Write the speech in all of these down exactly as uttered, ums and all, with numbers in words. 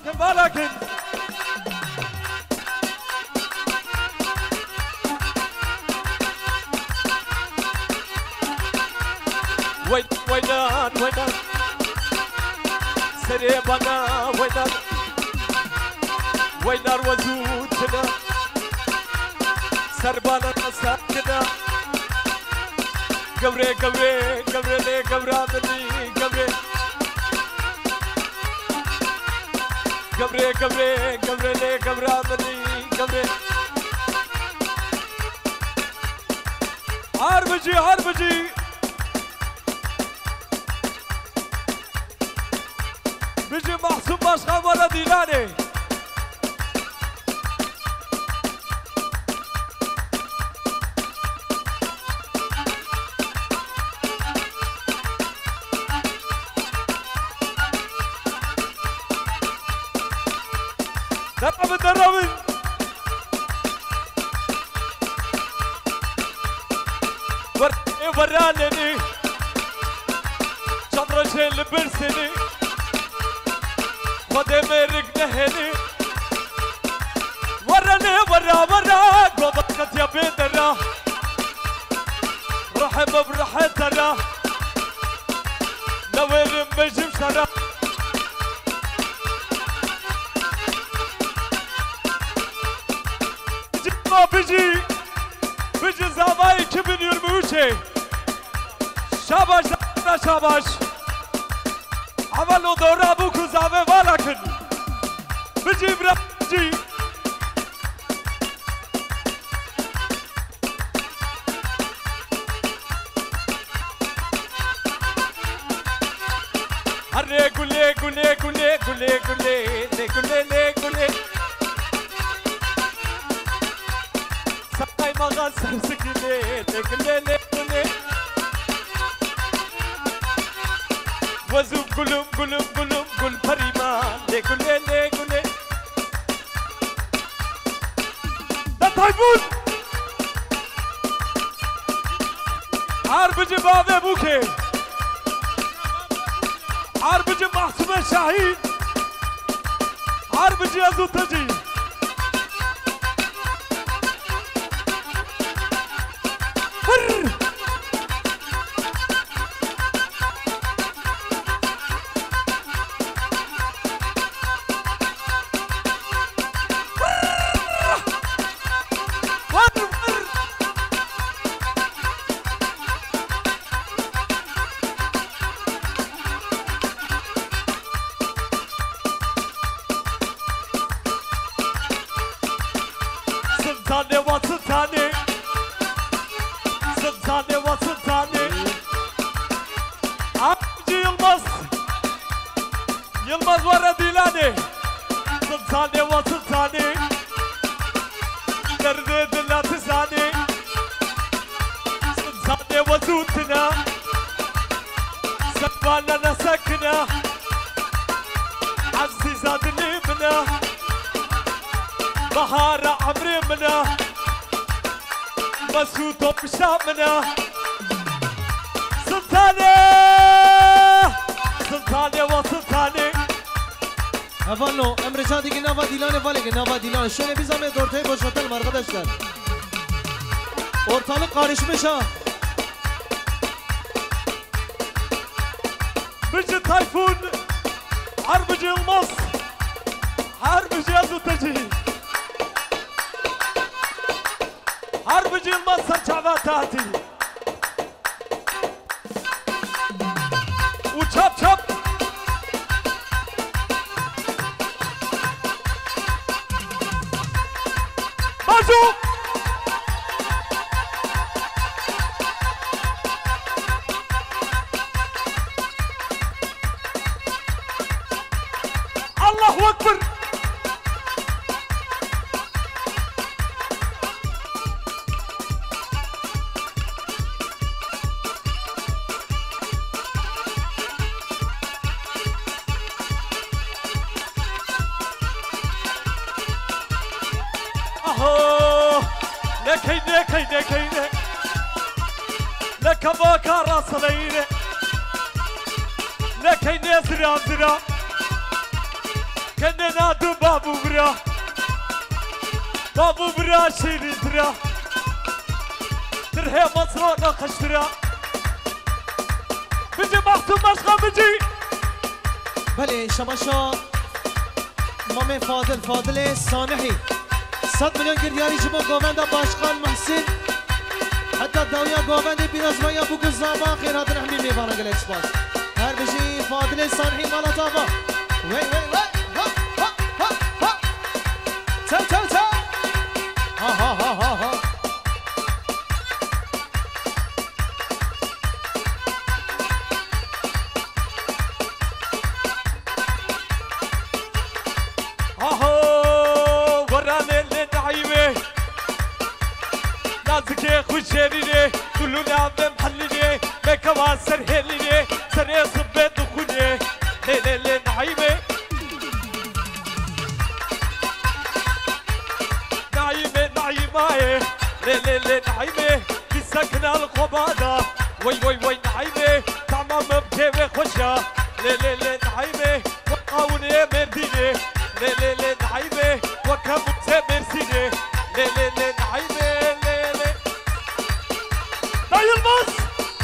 بالكن بالكن وين وينان وينان سريبنا وينان وينار وزوجنا سربانا ساكنا قبري قبري قبري لي قبرا مني قبري قبري قبري قبري لي قبرا مني قبري عربجي عربجي بيجي محسوب باشخان ولا ديلاني درب درب ور ورانني شطر شيل برسني خدي مرق نهني وراني ورا ورا قبضت يا بيدرا رحب برحة ترى نوير مجيب شرا بيجي بيجي زماي كبن يرموشي شاباش شاباش عملوا دورة ابوكو زامي مالكن بيجي برجي هري قولي قولي قولي قولي قولي لي قولي لي قولي ساي مغاز سكلي تكلي لي قولي وزو قلوم قلوم قلوم قل فريمان لي قولي لي قولي ده تايفون عربجي بابي بوكي عربجي محسوب شاهين عربجي ازو تجي سلطاني وسلطاني سلطاني وسلطاني عمجي يلمس يلمس ورا ديلاني سلطاني وسلطاني دردي دلا تزاني سلطاني وزوتنا سكبانا نسكنا عزيزات ليبنا بهار عمري منا مسوطو بشامنا سلطاني سلطاني وسلطاني Efendim Emre Çadık'ın Nava Dilan'ı var ki Nava Dilan şöyle bir zahmet ortaya boşaltalım arkadaşlar. Ortalık karışmış ha. Bıcı Tayfun Harbıcı Yılmaz Harbıcı Yazıtıcı Harbıcı Yılmaz Saçava Tati Uçap çap Bazu Allahu Ekber لكيني كيني كيني لك باكا راس ليلي لكيني زرا زرا كننا دو بابو برا بابو برا شيري ترا ترهي مصر ناقش ترا بجي محسوب مشغى بجي بله شباشا مامي فاضل فاضل سانحي صد مليون گردیاری جبو گووند باشقان محسن حتی داویا گووند بیرازمایا بگو زابا خیرات رحمی میوانه گل اکسپاس هر بجی فاضل سانحي مالا تابا وی وی وی ها ها ها ها تو تو تو ها ها ها ها ها نازكي خوشيريني كلنا بمحليني مكوا سرهليني سري صبيت وخوني لي لي لي نعيمي نعيمي نعيماي لي لي لي نعيمي في سكنة القبادة وي وي وي نعيمي تعمام بكيوي خوشة لي لي لي نعيمي وقاوني مرديني لي لي لي نعيمي وكبت مرسيني لي لي لي نعيمي يلمس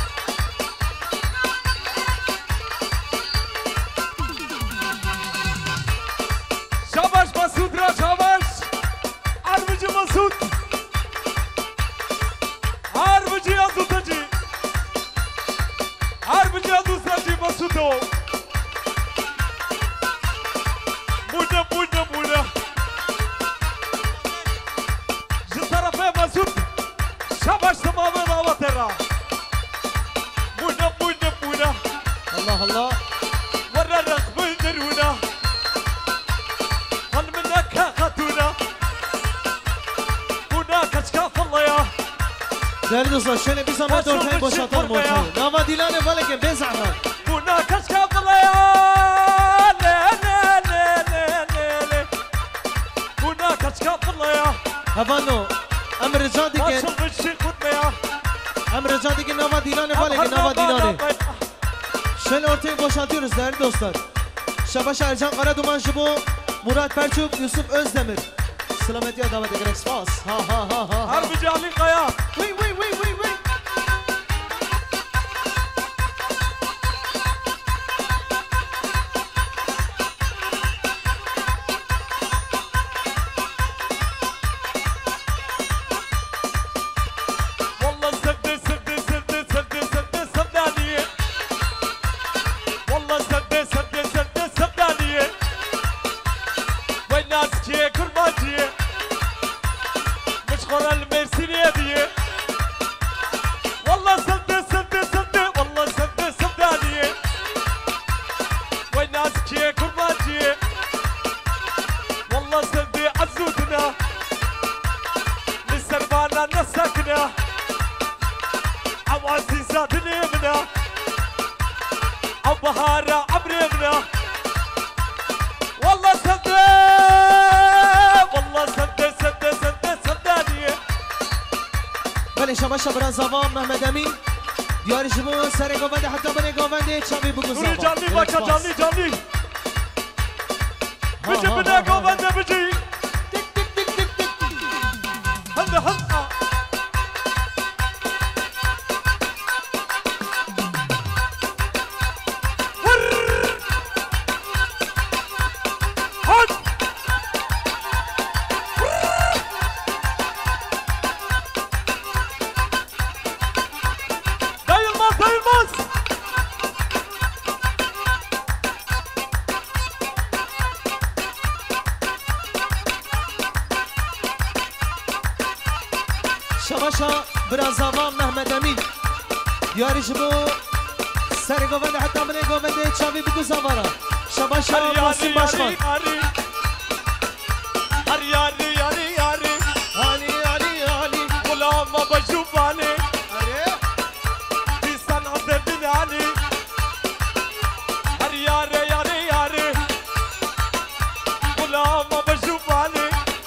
شاباش مسعود را شاباش عربجي مسعود عربجي ازو تجي عربجي ازو تجي مسعودو مونا مونا مونا جطرفه مسعود شاباش تماما راوترا مونا مونا مونا الله الله ورا الرقم الدرونا هل منك خاتونا مونا كشكاف الله يا değerli dostlar şöyle bir zahmet ortaya boşaltalım ortayı. Nava dilane valeke bez ahmet. مونا كشكاف الله يا لا لا لا لا لا مونا كشكاف الله يا Havano emr rica dikin. Emr rica dikin nava dilane valeke nava dilane. Şöyle ortayı boşaltıyoruz değerli dostlar. Şabaş Ercan Karaduman Jibo, Murat Perçuk, Yusuf Özdemir. Selamet davet ederek spas. Ha ha ha ha. Harbici Ali Kaya. Vıy vıy vıy vıy vıy. شباشا برا زوام محمد امین دیاری شما سر گوونده حتی بره گوونده چاوی بگو زوام نوری جانی باکا جانی جانی بجی بده گوونده بجی تک تک تک تک تک هنده هنده شباشا برا زوام محمد امین دیاری شما سر گوونده حتی بره گوونده چاوی بگو زوارا شباشا قاسم باشمان هر یاری یاری یاری علی علی علی غلام بجوبانی في صنعة بناني هر یاری یاری یاری غلام بجوبانی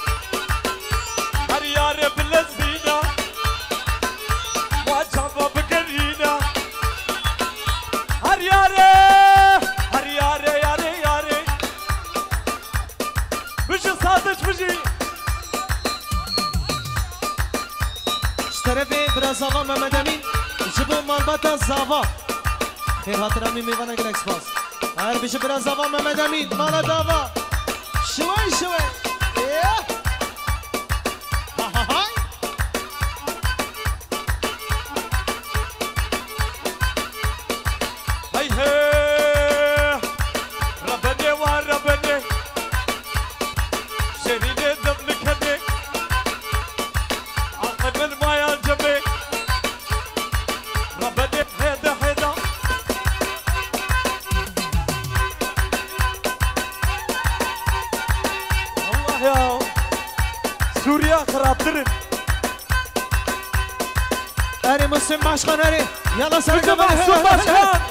هر یاری بلزینا واجب بقرينا هر یاری هر یاری یاری یاری ساتش بجي اشترفي برازاوا محمد امين جبو مالباتا زاوا خير هاترامي ميوانا جلكس باس هر بيش برازاوا محمد امين مالا داوا شوي شوي ايه ها ها هاي هاي هاي ربني وربني شريني دمك هدي عقد من ما ينجبي ربني هيدا هيدا الله يا سوريا خرابترن اري مسلم ماشخان اري يلا كنت سرقة محسوب عشان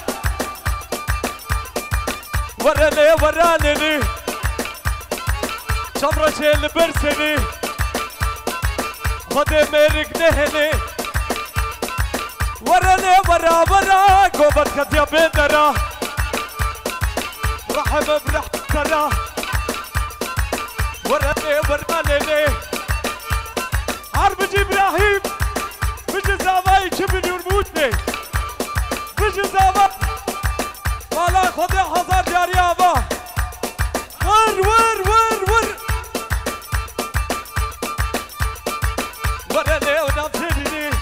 وراني وراني شمرة شيل برسني خدي ميرك نهني وراني ورا ورا قوبت كتيا بيدرا رحم برح ترى وراني وراني حرب جي ابراهيم بجي زاواي كبن يرموتني بجي زاواي والا خدي حضر جاري ابا ور ور ور ور وراني ونبتديني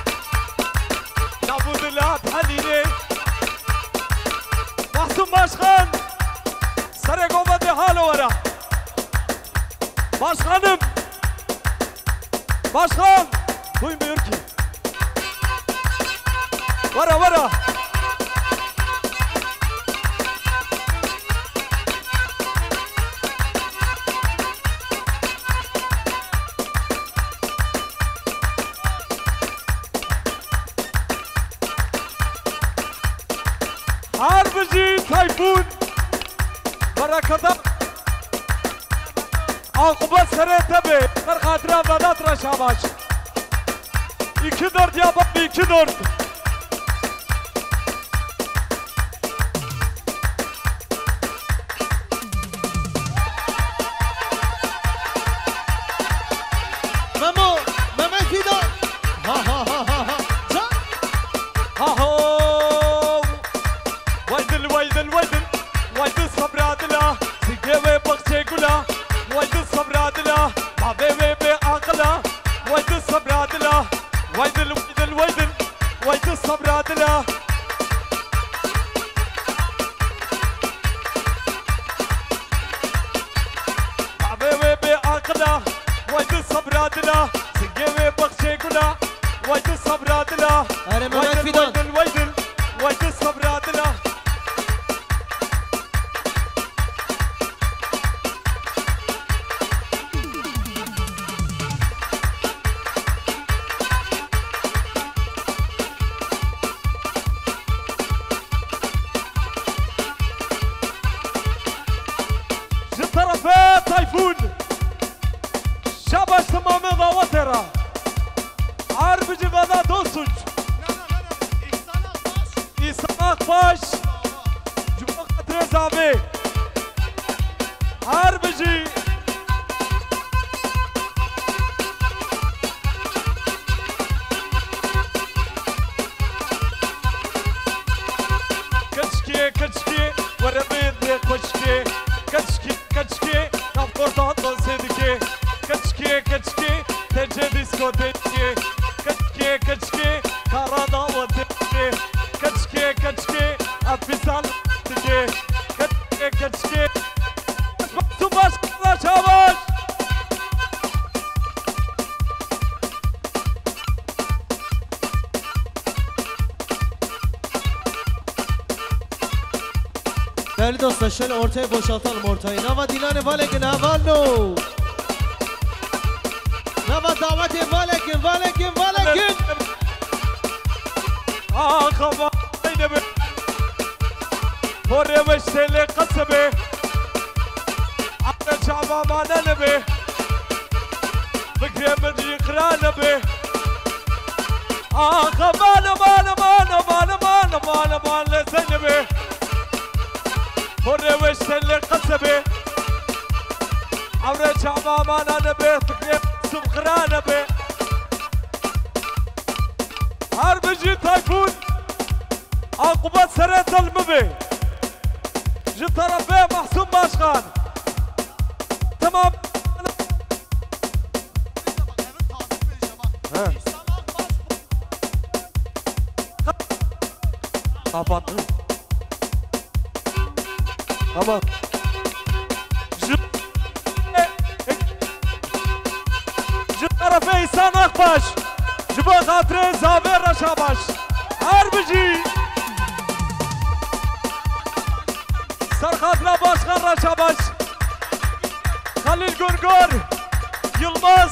نعبد الله بحنيني محسوم ماشخان سرق وبدي حاله ورا ماشخانم ماشخان توي بيركي ورا ورا حربجي تايفون بركة عقبة سريت بي در خاطرة بدات را شاباش iki dört ya bak iki dört مامو ماما فيدا ها ها ها ها ها جا ها هو ويدل ويدل ويدل ويدل صبرات لا سيجي بخشي كلا ويدل صبرات لا ما بي بي عقلا ويدل صبرات لا ويدل ويدل ويدل ويدل صبرات لا ما بي بي عقلا ويدل صبرات لا سيجي بخشي كلا ويدل صبرات لا اري ماما ويدل فيدا ويدل ويدل ويدل صبرات لا طرفي تايفون شبش تمامي ضواترا عارف جبادا دوسج إيساق باش جباق ترزابي عارف جي كتشكي كتشكي ورا بيدي كتشكي كتشكي كتشكي نفقر تطل سيدكي كتشكي كتشكي تنجي ديسكوتيكي كتشكي كتشكي كارادا وديكي كتشكي كتشكي أبيسال تكي كتشكي كتشكي اسمعتوا باش كذا شاباش Değerli dostlar şöyle ortaya boşaltalım ortayı. Nava dilane valekin havalno. Nava daveti valekin valekin valekin. آه خبا نبي هوري وشتلي قصبي على شعبا ما نبي فكري من يقرا نبي آه خبا نبانا بانا بانا بانا بانا بانا زينبي هوري وشتلي قصبي عورة شعبامان أنا بي تكليف سبخران بي هر بجي تايفون عقوبات سريت المبي جي طرفي محسوم باشخان تمام طبعا طبعا جي طرفي سانخ باش جبا خاطري زابير رشاباش هر بجي سر خاطرة باشخان رشاباش خليل قرقر يلمس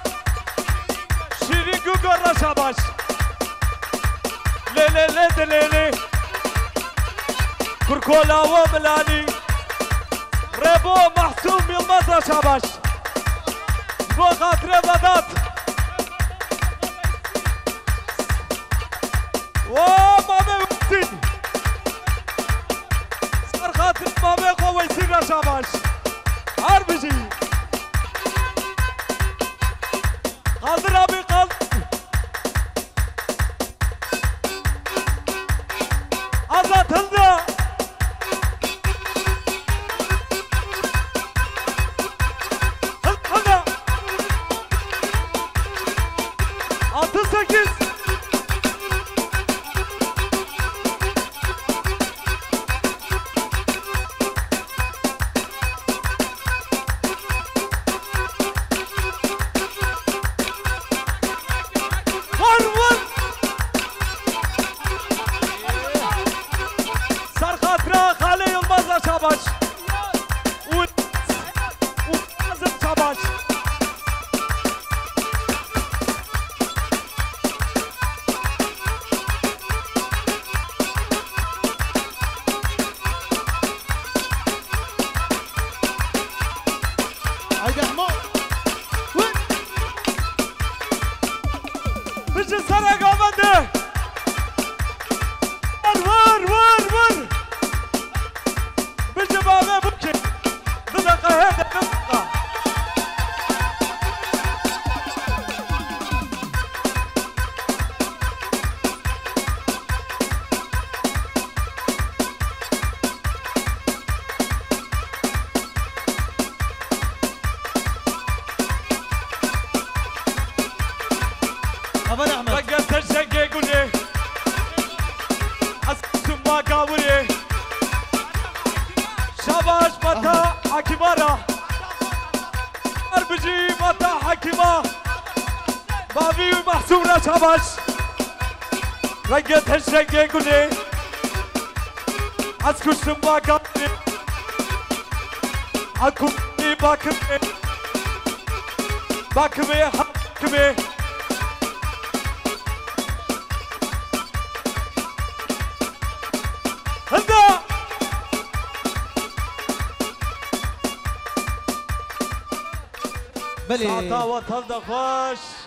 شيرين قرقر رشاباش ليلي ليلي ليلي كركولا وملاني ريبو محسوم يلمس رشاباش بو خاطري ضدات ومامي ويسين سر خاطر مامي قوة ويسين رشاباش عربجي قادر أبي قادر أزاد هلدا هلدا أتسكيس شاباش ولازم شاباش هيدا حمار بيجي سرق عمده ور ور ور بيجي بابا بكي بدقة هيدا بدقة خبر احمد رقصت الشقي قولي اسكت ما قاولي شاباش متى حكيمارا اربجي متى حكيما بابي محسورة شاباش رقصت الشقي قولي اسكت ما قاولي حكمي باكمي باكمي حكمي هلدا بلي ساعتا وطل دخوش